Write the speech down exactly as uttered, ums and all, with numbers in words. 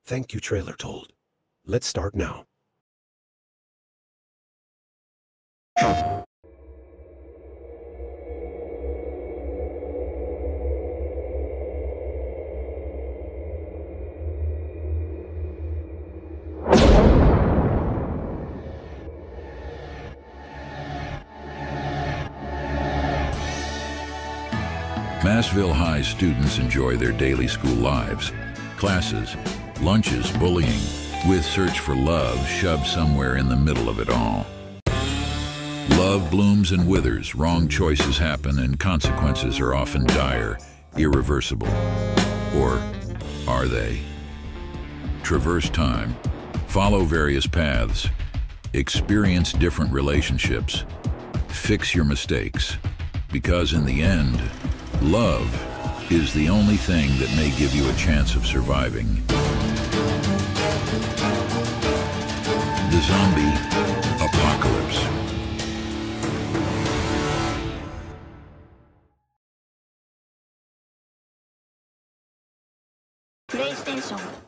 Thank you, trailer told. Let's start now. Massville High students enjoy their daily school lives, classes, lunches, bullying, with search for love shoved somewhere in the middle of it all. Love blooms and withers, wrong choices happen, and consequences are often dire, irreversible. Or are they? Traverse time, follow various paths, experience different relationships, fix your mistakes, because in the end, love is the only thing that may give you a chance of surviving. The zombie apocalypse. PlayStation